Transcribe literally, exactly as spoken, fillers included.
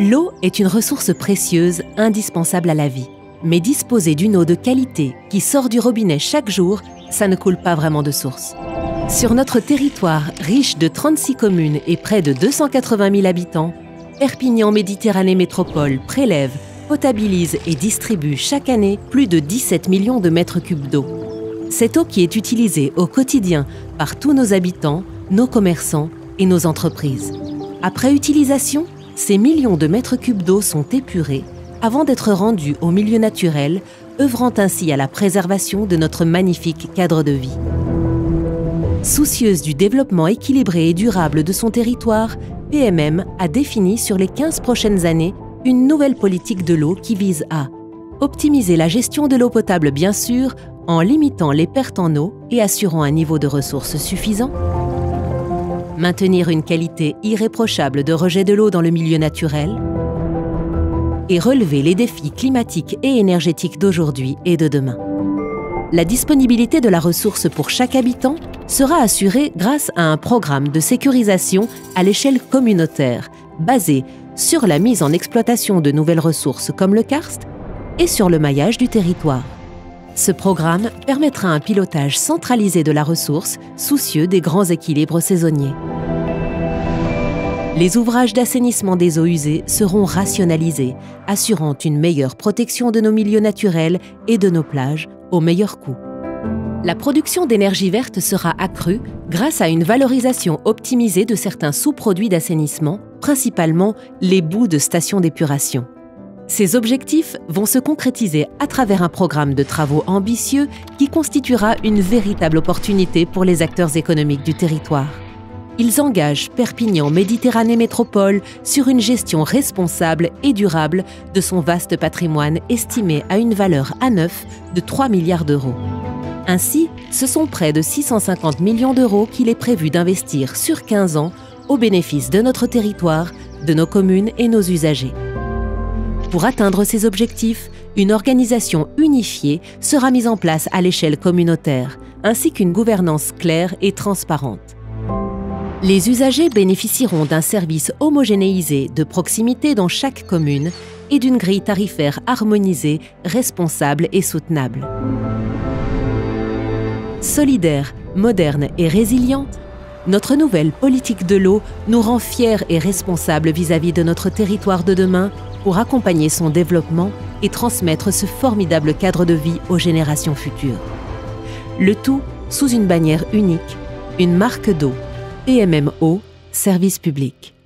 L'eau est une ressource précieuse, indispensable à la vie. Mais disposer d'une eau de qualité qui sort du robinet chaque jour, ça ne coule pas vraiment de source. Sur notre territoire riche de trente-six communes et près de deux cent quatre-vingt mille habitants, Perpignan Méditerranée Métropole prélève, potabilise et distribue chaque année plus de dix-sept millions de mètres cubes d'eau. Cette eau qui est utilisée au quotidien par tous nos habitants, nos commerçants et nos entreprises. Après utilisation, ces millions de mètres cubes d'eau sont épurés avant d'être rendus au milieu naturel, œuvrant ainsi à la préservation de notre magnifique cadre de vie. Soucieuse du développement équilibré et durable de son territoire, P M M a défini sur les quinze prochaines années une nouvelle politique de l'eau qui vise à optimiser la gestion de l'eau potable bien sûr, en limitant les pertes en eau et assurant un niveau de ressources suffisant, maintenir une qualité irréprochable de rejet de l'eau dans le milieu naturel et relever les défis climatiques et énergétiques d'aujourd'hui et de demain. La disponibilité de la ressource pour chaque habitant sera assurée grâce à un programme de sécurisation à l'échelle communautaire, basé sur la mise en exploitation de nouvelles ressources comme le karst et sur le maillage du territoire. Ce programme permettra un pilotage centralisé de la ressource, soucieux des grands équilibres saisonniers. Les ouvrages d'assainissement des eaux usées seront rationalisés, assurant une meilleure protection de nos milieux naturels et de nos plages au meilleur coût. La production d'énergie verte sera accrue grâce à une valorisation optimisée de certains sous-produits d'assainissement, principalement les boues de stations d'épuration. Ces objectifs vont se concrétiser à travers un programme de travaux ambitieux qui constituera une véritable opportunité pour les acteurs économiques du territoire. Ils engagent Perpignan Méditerranée Métropole sur une gestion responsable et durable de son vaste patrimoine estimé à une valeur à neuf de trois milliards d'euros. Ainsi, ce sont près de six cent cinquante millions d'euros qu'il est prévu d'investir sur quinze ans au bénéfice de notre territoire, de nos communes et nos usagers. Pour atteindre ces objectifs, une organisation unifiée sera mise en place à l'échelle communautaire, ainsi qu'une gouvernance claire et transparente. Les usagers bénéficieront d'un service homogénéisé de proximité dans chaque commune et d'une grille tarifaire harmonisée, responsable et soutenable. Solidaire, moderne et résiliente, notre nouvelle politique de l'eau nous rend fiers et responsables vis-à-vis de notre territoire de demain pour accompagner son développement et transmettre ce formidable cadre de vie aux générations futures. Le tout sous une bannière unique, une marque d'eau, P M M Eau, service public.